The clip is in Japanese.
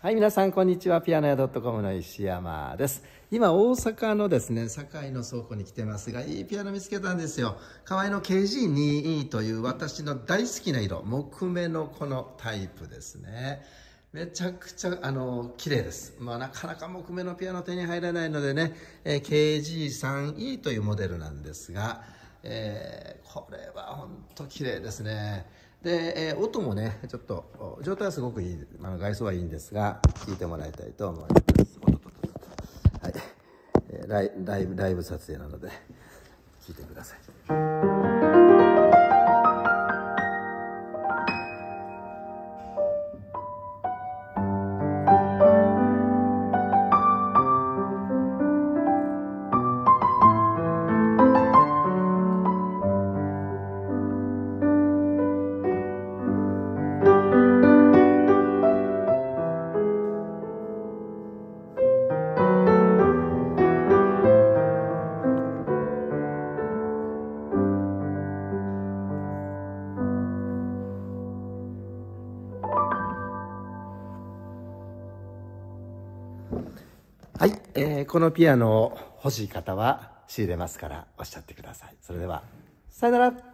はい、皆さんこんにちは。ピアノ屋 .com の石山です。今大阪のですね、堺の倉庫に来てますが、いいピアノ見つけたんですよ。河合の KG2E という私の大好きな色、木目のこのタイプですね。めちゃくちゃ綺麗です。なかなか木目のピアノ手に入らないのでね、KG3E というモデルなんですが、これは本当綺麗ですね。で、音もね、ちょっと状態はすごくいい、外装はいいんですが、聞いてもらいたいと思います。はい、ライブ撮影なので聞いてください。はい、このピアノを欲しい方は仕入れますからおっしゃってください。それでは、さよなら。